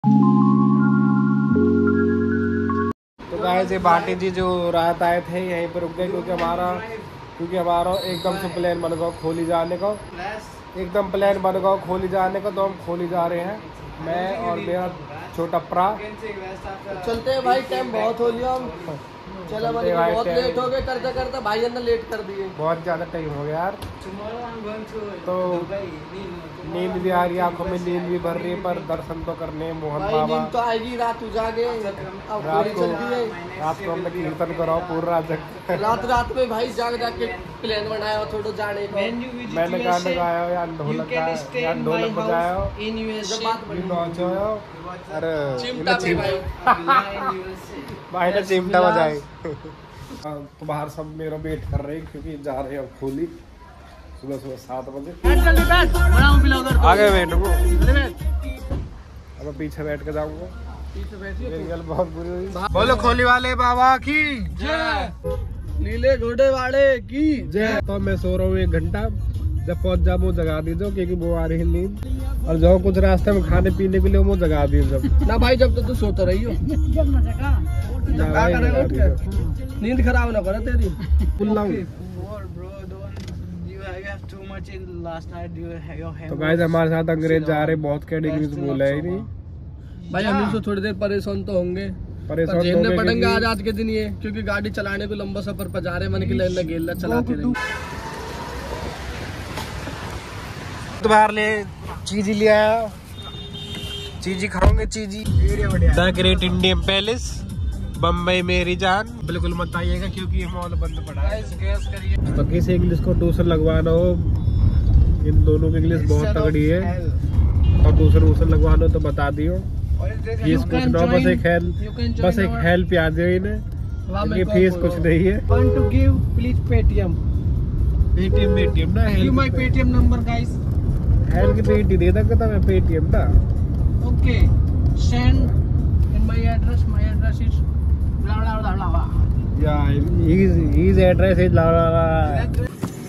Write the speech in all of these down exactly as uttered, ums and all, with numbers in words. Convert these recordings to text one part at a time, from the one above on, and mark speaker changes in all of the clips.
Speaker 1: तो गाइस ये भाटी जी जो रात आए थे यहीं पर रुक गए क्योंकि हमारा क्योंकि हमारा एकदम से प्लान बन गया खोली जाने का। एकदम प्लान बन गया खोली जाने का, तो हम खोली जा रहे हैं, मैं और मेरा छोटा प्रा।
Speaker 2: चलते हैं भाई, टाइम बहुत हो लिया। हम चलो भाई, बहुत लेट हो गए करते करते, भाई ने लेट कर दिए,
Speaker 1: बहुत ज़्यादा टाइम हो गया यार। तो नींद भी आ रही है, आंखों में नींद भी भर रही है, पर दर्शन तो करने मोहन बाबा।
Speaker 2: नींद तो आएगी, रात उजागे, अब
Speaker 1: रात को
Speaker 2: चल रही है।
Speaker 1: रात को हमने कीर्तन कराओ पूरा रात जग
Speaker 2: रात रात में भाई जाग जाग के प्लान बनाया थोड़ा जाने का।
Speaker 1: मैंने गाना गाया या ढोलक गाया या ढोलक बजाया अरे भाई ने चिमटा बजाए। तो बाहर सब मेरा वेट कर रहे हैं क्योंकि जा रहे हैं खोली सुबह सुबह सात बजे। आगे बैठ को अब पीछे बैठ के जाऊंगा, पीछे बैठिए। बहुत बुरी हुई। बोलो खोली वाले बाबा की
Speaker 2: जय, नीले घोड़े वाले की जय।
Speaker 1: तो मैं सो रहा हूँ एक घंटा, जब पहुंच जाओ वो जगा दीजिए क्योंकि वो आ रही है नींद। और जो कुछ रास्ते में खाने पीने के लिए वो जगा दीजिए जब
Speaker 2: ना भाई, जब तक तू सोता रही हो नींद खराब ना करे तेरी।
Speaker 1: तो गाइस हमारे साथ अंग्रेज जा रहे, बहुत कैटेगरी बोला है नहीं
Speaker 2: भाई। हम इनसे थोड़ी देर परेशान तो होंगे,
Speaker 1: परेशान
Speaker 2: झेलने पड़ेंगे आज आज के दिन ये, क्योंकि गाड़ी चलाने को लंबा सफर पर जा रहे मन की लाइन गेला चलाते रहेंगे।
Speaker 1: तुम्हारे लिए चीजी ले आया, चीजी खाओगे चीजी। The great Indian palace Bombay मेरी जान। बिल्कुल मत आइएगा क्योंकि मॉल बंद पड़ा है। तो किसी इंग्लिश को ट्यूशन लगवाना हो, इन दोनों की इंग्लिश बहुत तगड़ी है, और ट्यूशन वूशन लगवाना हो तो बता दियो। फीस कुछ ना, बस एक हेल्प बस एक हेल्प याद है इन्हें, इनकी फीस कुछ नहीं है।
Speaker 2: Want to give please Paytm
Speaker 1: Paytm Paytm ना,
Speaker 2: give my Paytm number guys।
Speaker 1: Help की पेटी दे दे तो मैं पेटीएम ना।
Speaker 2: Okay, send in my address, my address is blah blah blah blah।
Speaker 1: Yeah, his his address is blah blah blah।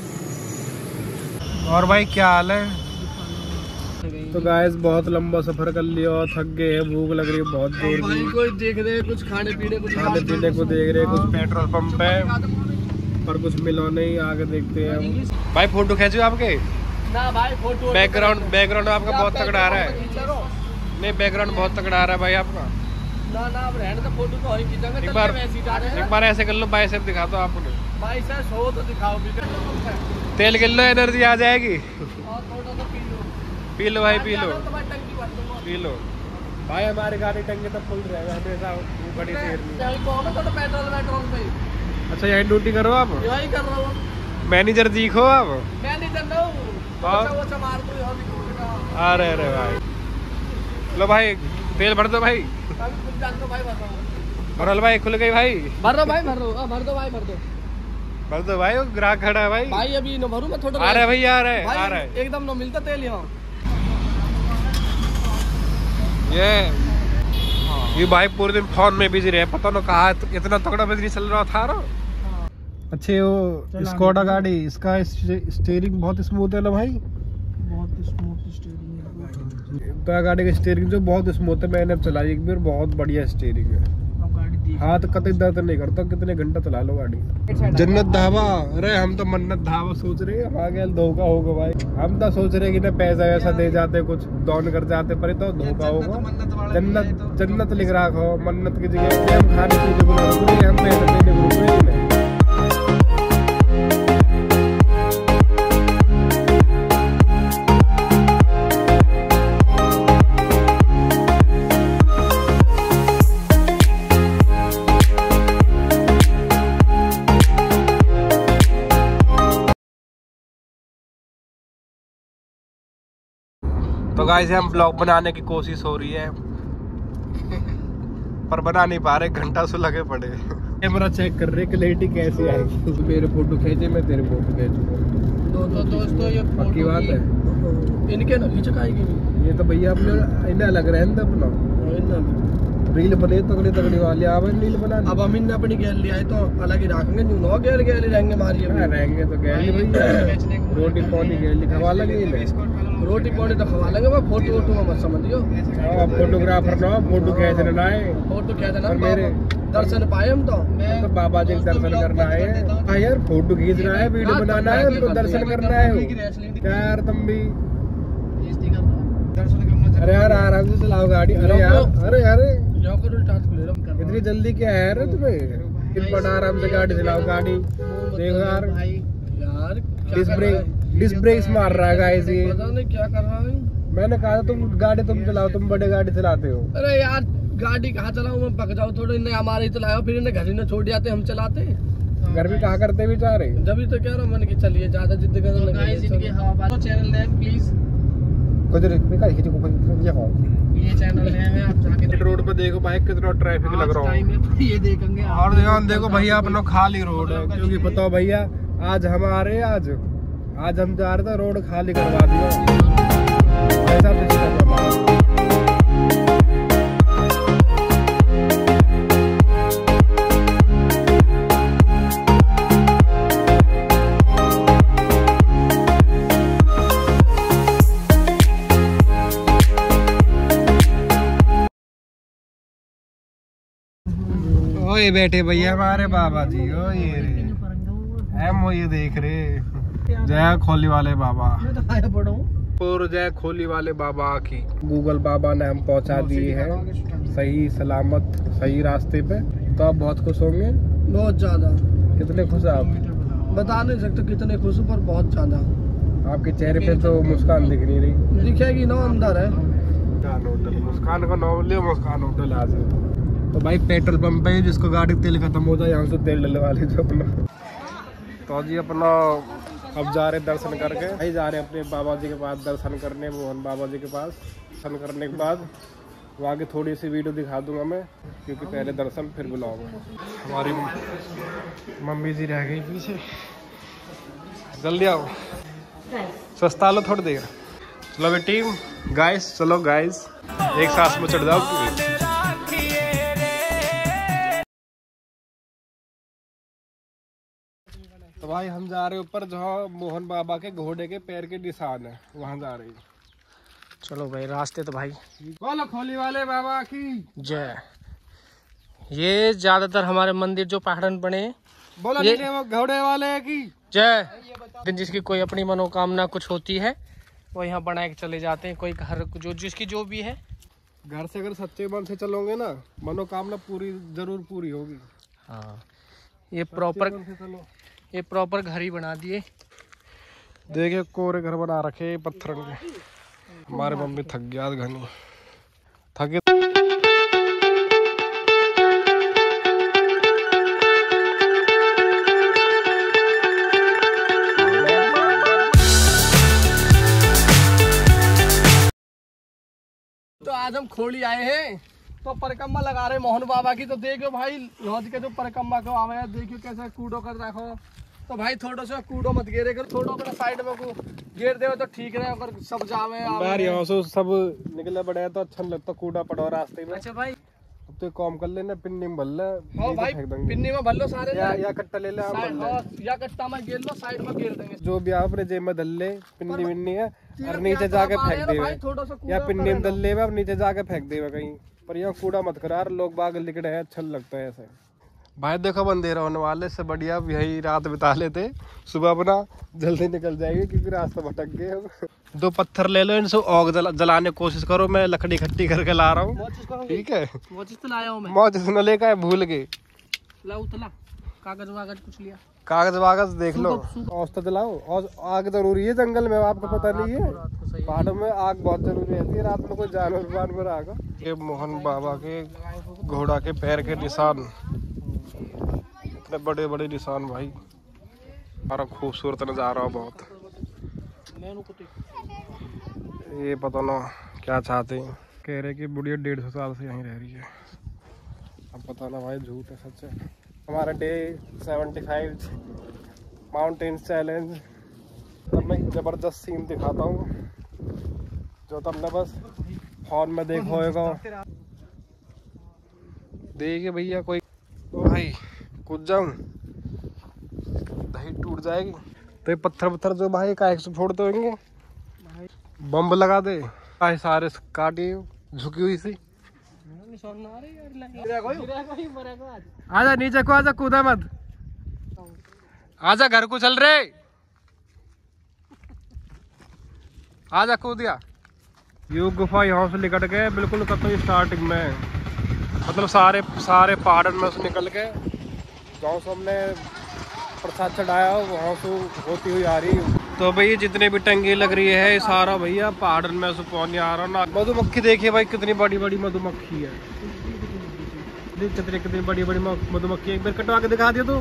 Speaker 1: और भाई क्या हाल है? तो गाइस बहुत लंबा सफर कर लिया और थक गए हैं, भूख लग रही है बहुत जोर
Speaker 2: भाई
Speaker 1: की।
Speaker 2: कोई देख रहे कुछ खाने पीने कुछ
Speaker 1: खाने पीने को देख रहे, कुछ पेट्रोल पंप है पर कुछ मिला नहीं, आगे देखते हैं हम। भाई फोटो खींचो आपके
Speaker 2: ना भाई, फोटो
Speaker 1: बैकग्राउंड बैकग्राउंड आपका बहुत तगड़ा आ रहा है। नहीं बैकग्राउंड बहुत तगड़ा आ रहा है भाई आपका।
Speaker 2: ना ना अब रहने तो फोटो तो ही खींचेंगे।
Speaker 1: एक बार एक बार ऐसे कर लो, बाइसेप दिखा दो आपने।
Speaker 2: बाइसेप हो तो दिखाओ भी।
Speaker 1: तेल गिर लो, एनर्जी आ जाएगी।
Speaker 2: और थोड़ा सा पी लो,
Speaker 1: पी लो भाई, पी लो
Speaker 2: टंकी भर दूंगा।
Speaker 1: पी लो भाई। हमारी गाड़ी टंकी तो फुल रहेगा हमेशा, बड़ी देर में।
Speaker 2: यही को हमें थोड़ा पेट्रोल पेट्रोल पे।
Speaker 1: अच्छा यही ड्यूटी करो आप?
Speaker 2: यही कर रहा हूँ,
Speaker 1: मैनेजर दिखो आप।
Speaker 2: मैनेजर ना हूँ। वो वो मार दो यहाँ भी।
Speaker 1: अरे अरे भाई लो भाई तेल भर दो भाई।
Speaker 2: अभी खुद जान दो भाई, भर रहा हूँ।
Speaker 1: भरल भाई खुल गई भाई।
Speaker 2: भर दो भाई, भर दो, भर दो भाई, भर दो
Speaker 1: भर दो भाई। वो ग्राहक खड़ा है भाई।
Speaker 2: भाई अभी न भरूँ मैं थोड़ा।
Speaker 1: आ रहा है भाई, आ रहा है
Speaker 2: भाई,
Speaker 1: आ रहा है
Speaker 2: एकदम न मिलता तेल यहाँ।
Speaker 1: ये ये भाई पूरे दिन फोन में बिजी रहे, पता ना कहा इतना तगड़ा बिजली चल रहा था ना। अच्छे वो स्कोडा गाड़ी, इसका स्टीयरिंग बहुत स्मूथ है ना भाई,
Speaker 2: बहुत स्मूथ स्टीयरिंग है।
Speaker 1: तो गाड़ी का स्टीयरिंग जो बहुत स्मूथ है, मैंने अब चलाई एक बार, बहुत बढ़िया स्टीयरिंग है। हाथ कतई दर्द नहीं करता, कितने घंटा चला लो गाड़ी। जन्नत ढाबा, अरे हम तो मन्नत ढाबा सोच रहे हैं, आगे धोखा होगा भाई। हम तो सोच रहे कि ना पैसा वैसा दे जाते, कुछ डॉन कर जाते, पर तो धोखा होगा। जन्नत जन्नत लिख रहा हो, मन्नत की जगह हम खाने की जगह हम पैसा देने को। तो गाइस हम ब्लॉग बनाने की कोशिश हो रही है पर बना नहीं पा रहे, घंटा से लगे पड़े। कैमरा चेक कर रहे क्लैरिटी कैसी आएगी। तो मेरे फोटो खींचे, मैं तेरे फोटो खींचूंगा।
Speaker 2: तो तो दोस्तों ये
Speaker 1: पक्की बात है,
Speaker 2: इनके ना खींच आएगी।
Speaker 1: ये तो भैया अपने इन्हें लग रहे हैं अपना रील बने तगड़ी तगड़ी वाले आप रील बना।
Speaker 2: अब हम इन अपनी गैलरी आए तो अलग ही रखेंगे, नो गैल गैलरी रहेंगे हमारी।
Speaker 1: रहेंगे तो गैलरी भैया, रोटी पानी गैलरी खवा लगे।
Speaker 2: रोटी पानी तो खवा लेंगे, मैं फोटो वोटो में मत समझियो।
Speaker 1: फोटोग्राफर ना, फोटो खींचने लाए,
Speaker 2: फोटो खींचना
Speaker 1: मेरे
Speaker 2: दर्शन पाए हम तो,
Speaker 1: तो बाबा जी के दर्शन करना है। हाँ यार, फोटो खींचना है, वीडियो बनाना है, उनको दर्शन करना है। क्या यार तुम भी अरे यार आराम से चलाओ गाड़ी। अरे यार अरे अरे इतनी जल्दी क्या है यार तुम्हें? बड़ा आराम से गाड़ी चलाओ। गाड़ी देखो यार,
Speaker 2: यार
Speaker 1: डिस्क ब्रेक डिस्क ब्रेक्स मार रहा है गाइस ये।
Speaker 2: पता नहीं क्या कर रहा है।
Speaker 1: मैंने कहा तुम गाड़ी तुम चलाओ, तुम बड़े गाड़ी चलाते हो।
Speaker 2: अरे यार गाड़ी कहाँ चलाऊं मैं, पक जाऊँ थोड़ी, इन्हें हमारे चलाओ, फिर इन्हें घर ही न छोड़ जाते, हम चलाते।
Speaker 1: घर भी कहा करते भी चाह रहे,
Speaker 2: जब तो कह रहा हूँ मैंने कि चलिए ज्यादा जिद करने लगे। चैनल नेम प्लीज, ये चैनल नेम है, आप जाके
Speaker 1: रोड पे देखो भाई कितना ट्रैफिक लग रहा है,
Speaker 2: ये देखेंगे।
Speaker 1: और देखो देखो भैया अपना खाली रोड है, क्योंकि बताओ भैया आज हम आ रहे हैं, आज आज हम जा रहे थे, रोड खाली करवा दिया ऐसा कुछ। ओए बैठे भैया हमारे बाबा जी, ओ ये एम वो ये देख रहे, जय खोली वाले बाबा, और जय खोली वाले बाबा की। गूगल बाबा ने हम पहुंचा दिए हैं सही सलामत सही रास्ते पे, तो आप बहुत खुश होंगे।
Speaker 2: बहुत ज्यादा।
Speaker 1: कितने खुश हैं आप?
Speaker 2: बता नहीं सकते कितने खुश हूँ, पर बहुत ज्यादा।
Speaker 1: आपके चेहरे पे तो मुस्कान दिख नहीं रही।
Speaker 2: दिखेगी ना, अंदर है
Speaker 1: होटल मुस्कान का नाम लियो, मुस्कान होटल आज। तो भाई पेट्रोल पंप पे जिसको गाड़ी तेल खत्म हो जाए यहाँ से तेल डलवा लीजिए अपना। तो जी अपना अब जा रहे दर्शन करके, भाई जा रहे अपने बाबा जी के पास दर्शन करने, मोहन बाबा जी के पास दर्शन करने के बाद वहाँ की थोड़ी सी वीडियो दिखा दूंगा मैं, क्योंकि पहले दर्शन फिर बुलाऊंगा। हमारी मम्मी जी रह गई पीछे, जल्दी आओ, सस्ता लो थोड़ी देर। चलो बेटी गाइस, चलो गाइस एक सांस में चढ़ जाओ। तो भाई हम जा रहे ऊपर, जहाँ मोहन बाबा के घोड़े के पैर के निशान है, वहाँ जा रहे हैं।
Speaker 2: चलो भाई, रास्ते तो भाई
Speaker 1: बोलो खोली वाले बाबा की
Speaker 2: जय। ये ज्यादातर हमारे मंदिर जो पहाड़न बने,
Speaker 1: बोलो ये वो घोड़े वाले की
Speaker 2: जय। दिन जिसकी कोई अपनी मनोकामना कुछ होती है वो यहाँ बना के चले जाते हैं। कोई घर जो जिसकी जो भी है,
Speaker 1: घर से अगर सच्चे मन से चलोगे ना, मनोकामना पूरी जरूर पूरी होगी।
Speaker 2: हाँ, ये प्रॉपर ये प्रॉपर घर ही बना दिए।
Speaker 1: देखिए कोरे घर बना रखे पत्थर के। हमारे मम्मी थक गया घनी थके।
Speaker 2: तो आज हम खोली आए हैं, तो परिक्रमा लगा रहे मोहन बाबा की। तो देखो भाई रोज के जो परिक्रमा को आवे, देखियो कैसे कूड़ो कर रखो। तो भाई थोड़ा सा कूड़ो मत गिरे कर, थोड़ा अपने साइड में को गिर दे तो ठीक रहे, अगर सब जावे
Speaker 1: बाहर यहाँ से सब निकले बड़े तो अच्छा लगता, कूड़ा पड़ा रास्ते में।
Speaker 2: अच्छा भाई
Speaker 1: अब तो काम कर लेना, पिन्नी में भर ले।
Speaker 2: हाँ भाई पिन्नी में भर लो सारे,
Speaker 1: या, या कट्टा ले ले,
Speaker 2: या कट्टा में गिर लो, साइड में गिर देंगे।
Speaker 1: जो भी आप अपने जेब में धल ले, पिन्नी विन्नी है और नीचे जाके फेंक दे, या पिन्नी में धल ले और नीचे जाके फेंक दे कहीं पर। यहाँ कूड़ा मत करार, लोग बाग लिकड़े हैं, अच्छा लगता है ऐसे। भाई देखो अंधेरा होने वाले से बढ़िया यही रात बिता लेते, सुबह अपना जल्दी निकल जाएगी, क्योंकि रास्ता भटक गए। दो पत्थर ले लो, इनसे आग जला, जलाने की कोशिश करो। मैं लकड़ी इकट्ठी करके ला रहा हूँ, ठीक है।
Speaker 2: मोचिस तो लाया हूँ मैं,
Speaker 1: मोचिस न लेकर भूल गए।
Speaker 2: लाओ उतला, कागज वागज कुछ लिया,
Speaker 1: कागज वागज देख लो, औसत जलाओ। और आग जरूरी है जंगल में, आपको पता नहीं है पहाड़ों में आग बहुत जरूरी रहती है, रात में कोई जानवर वानवर आगा। ये मोहन बाबा के घोड़ा के पैर के निशान, इतने बड़े बड़े निशान भाई, हमारा खूबसूरत नजारा बहुत। ये पता ना क्या चाहते हैं, कह रहे कि बुढ़िया डेढ़ सौ साल से यहीं रह रही है। अब पता ना भाई झूठ है सच है। हमारा day seventy five mountain challenge, तब मैं जबरदस्त सीन दिखाता हूँ जो तुमने बस फोन में देखा होगा। देखिए भैया कोई तो भाई कूद जाऊं, दही टूट जाएगी। तो ये पत्थर पत्थर जो भाई का एक सौ फोड़ते होंगे, बम्ब लगा दे आए सारे काटे झुकी हुई सी। आजा नीचे को, आजा कूदा मत, आजा घर को चल रहे, आजा कूदिया। ये गुफा यहाँ से निकट के बिल्कुल कतो स्टार्टिंग में, मतलब सारे सारे पहाड़ में से निकल के गाँव से हमने प्रसाद चढ़ाया वहाँ से होती हुई आ रही। तो भैया जितने भी टंगी लग रही है सारा भैया पहाड़ में से पानी आ रहा ना। मधुमक्खी देखिए भाई कितनी बड़ी बड़ी मधुमक्खी है, देख कितनी कितनी बड़ी बड़ी मधुमक्खी। एक बार कटवा के दिखा दिया तो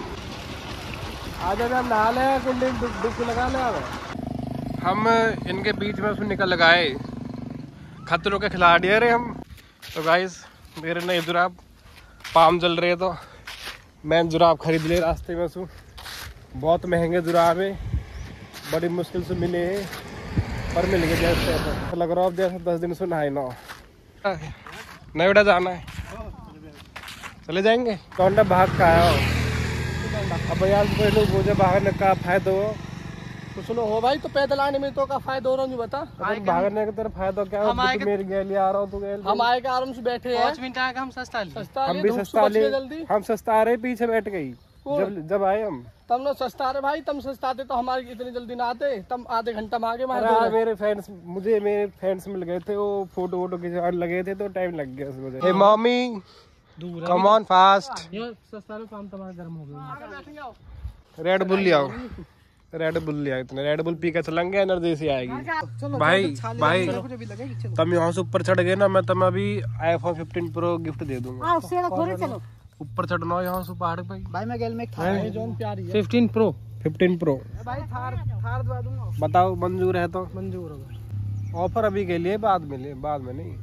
Speaker 1: आजा हम नहा ले कुंडी डुबकी लगा ले। हम इनके बीच में उसमें निकल गए, खतरों के खिलाड़ी है रे हम। तो गाइस मेरे नए जुराब पाम जल रहे, तो मैं जुराब खरीद ले रास्ते में सु। बहुत महंगे जुराब है, बड़ी मुश्किल से मिले हैं पर मिल गए। जैसे तो लग रहा है जैसे दस दिन से नहाए ना। नोएडा जाना है, चले जाएंगे। कौन भाग का है अब यार, कोई लोग मुझे भागने का फायदा हो
Speaker 2: कुछ लो हो भाई, तो पैदल आने में तो का फायदा हो रहा है बता।
Speaker 1: भागने का तेरा फायदा क्या है? तू मेरी गैली आ रहा हूँ, तू गैली
Speaker 2: हम आए के आराम से बैठे हैं।
Speaker 3: पाँच मिनट आएगा हम सस्ता
Speaker 2: सस्ता
Speaker 1: हम भी सस्ता ले, हम सस्ता रहे पीछे बैठ गई जब जब आए हम।
Speaker 2: तम लोग सस्ता रहे भाई, तुम सस्ताते तो हमारे इतनी जल्दी ना आते, तुम आधे घंटा में आगे।
Speaker 1: मेरे फ्रेंड्स मुझे मेरे फ्रेंड्स मिल गए थे, वो फोटो वोटो खिंचवाने लगे थे तो टाइम लग गया उसमें। Hey mummy come on fast,
Speaker 2: सस्ता रे काम तुम्हारा गर्म हो गया।
Speaker 1: रेड बुल ले आओ, रेड बुल ले आओ, इतने रेड बुल पी के चलेंगे एनर्जी से आएगी। भाई भाई तुम यहाँ से ऊपर चढ़ गए ना, मैं तुम्हें अभी आईफोन फिफ्टीन प्रो गिफ्ट दे दूंगा।
Speaker 3: चलो
Speaker 1: ऊपर चढ़ना यहाँ से पहाड़ पे
Speaker 3: भाई, मैं गेल में
Speaker 2: फिफ्टीन प्रो
Speaker 1: फिफ्टीन प्रो
Speaker 2: भाई थार थार दवा दूंगा।
Speaker 1: बताओ मंजूर है तो?
Speaker 2: मंजूर होगा।
Speaker 1: ऑफर अभी के लिए, बाद में ले, बाद में नहीं।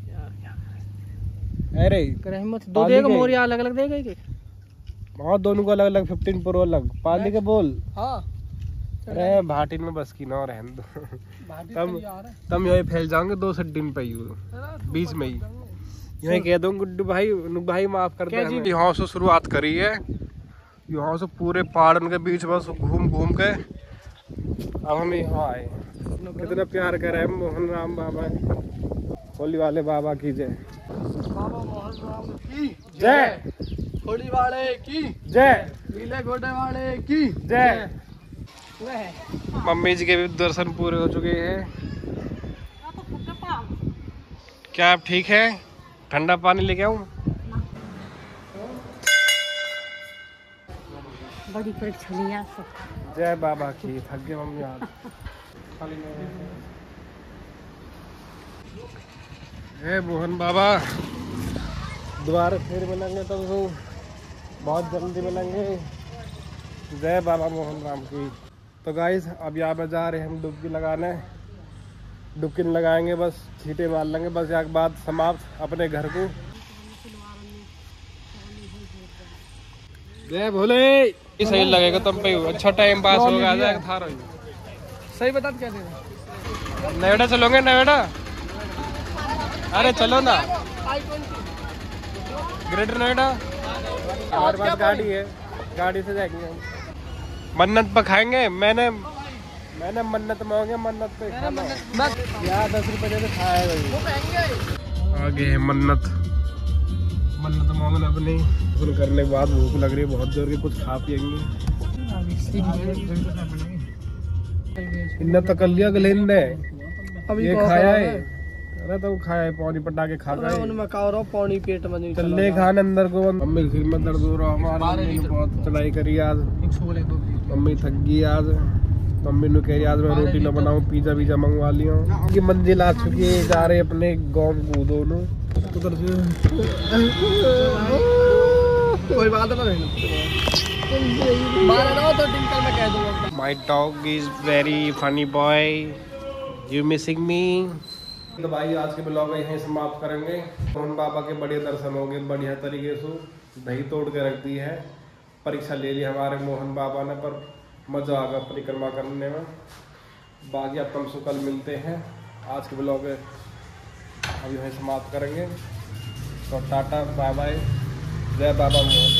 Speaker 1: अरे
Speaker 2: दो देगा मोरिया अलग अलग देगा
Speaker 1: हाँ, दोनों को अलग अलग फिफ्टीन प्रो अलग पाली के बोल।
Speaker 2: हाँ
Speaker 1: अरे भाटिन में बस की ना रहन दो, तम तम यही फैल जाओगे दो से दिन पे बीच में ही। यही कह दो गुड्डू भाई भाई माफ कर दे। यहाँ से शुरुआत करी है, यहाँ से पूरे पहाड़न के बीच बस घूम घूम के अब हम यहाँ आए। कितना प्यार करे मोहन राम बाबा, होली वाले बाबा की जय,
Speaker 2: बाबा मोहन राम की
Speaker 1: जय,
Speaker 2: होली वाले की
Speaker 1: जय,
Speaker 2: नीले घोड़े वाले की
Speaker 1: जय। मम्मी जी के भी दर्शन पूरे हो चुके हैं। क्या आप ठीक है? ठंडा पानी लेके आऊं?
Speaker 3: बड़ी परीक्षा।
Speaker 1: जय बाबा की, थक गए मम्मी आज। हे मोहन बाबा, दोबारा फिर मिलेंगे तो बहुत जल्दी मिलेंगे। जय बाबा मोहन राम की। तो गाइस अब यहाँ पे जा रहे हैं हम डुबकी लगाने, डुबकी लगाएंगे बस छींटे मार लेंगे बस, एक बाद समाप्त अपने घर को। जय भोले। सही लगेगा तुम पे, अच्छा टाइम पास होगा।
Speaker 2: सही बता क्या दे?
Speaker 1: नोएडा चलोगे? नोएडा अरे चलो ना, ग्रेटर नोएडा। हमारे पास गाड़ी है, गाड़ी से जाएंगे हम। मन्नत पर खाएंगे। मैंने मैंने मन्नत मांगे, मन्नत पे यार दस रुपए दे खाया भाई। आगे है मन्नत, मन्नत मांगना अपनी पूरी करने के बाद भूख लग रही है बहुत जोर की, कुछ खा पियेंगे। इन्ना तो कर लिया गलेन ने, ये खाया है। अरे तो खाया है, पानी पटा के खा गए।
Speaker 2: उनमें का रहा पानी पेट में नहीं
Speaker 1: चल ले खाने अंदर को। मम्मी सिर में दर्द हो रहा, हमारी मम्मी ने बहुत चढ़ाई करी आज। मम्मी थक गई आज, मम्मी ने कही आज मैं रोटी न बनाऊं, पिज्जा विज्जा मंगवा लिया। की मंजिल आ चुकी है, जा रहे अपने गाँव को दोनों। उधर से
Speaker 2: कोई बात नहीं,
Speaker 1: My dog is very funny boy. You missing me? तो भाई आज के ब्लॉग यहीं समाप्त करेंगे। मोहन बाबा के बड़े दर्शन हो गए बढ़िया तरीके से, दही तोड़ के रख दी है। परीक्षा ले ली हमारे मोहन बाबा ने, पर मज़ा आ गया परिक्रमा करने में। बाकी अब तुमसे कल मिलते हैं। आज के ब्लॉग अब यहीं समाप्त करेंगे। तो टाटा बाय बाय, जय बाबा मोहन।